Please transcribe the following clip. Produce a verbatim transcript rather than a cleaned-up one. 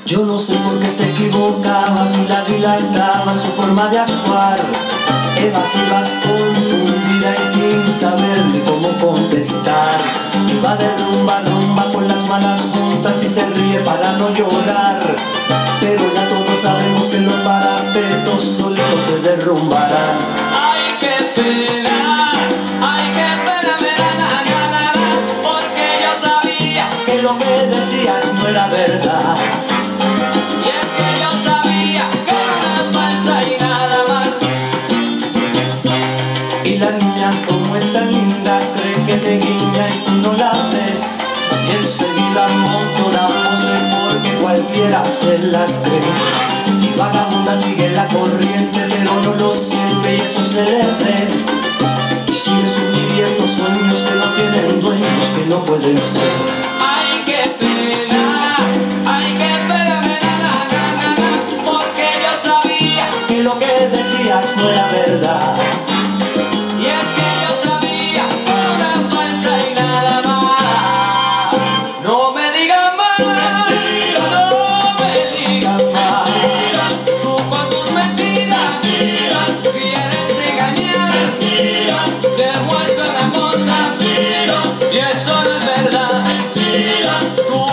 Yo no sé por qué se equivocaba, si la dilataba su forma de actuar. Evasiva, confundida y sin saber ni cómo contestar. Iba de rumba a rumba con las manos juntas y se ríe para no llorar. Pero ya todos sabemos que los parapetos solitos se derrumbarán. ¡Ay, qué pena! ¡Ay, qué pena me da, na, na, na, na! Porque yo sabía que lo que decías no era verdad. Y es que yo sabía que era una falsa y nada más. Y la niña, como es tan linda, cree que te guiña y tú no la ves. Y enseguida monta una pose porque cualquiera se las cree. Y vagabunda sigue la corriente, pero no lo siente y eso se le ve. Y sigue viviendo sueños que no tienen dueños, que no pueden ser. ¡Ay, qué pena! ¡Ay, qué pena me da, na, na, na, na! Porque yo sabía que lo que decías no era verdad. Y es que yo sabía que era una falsa y nada más. No me digan más, Mentira, no me digan más. mentira, Tú con tus mentiras mentira, quieres engañar. mentira, Te muestro una cosa mentira, y eso no es verdad. mentira. Tú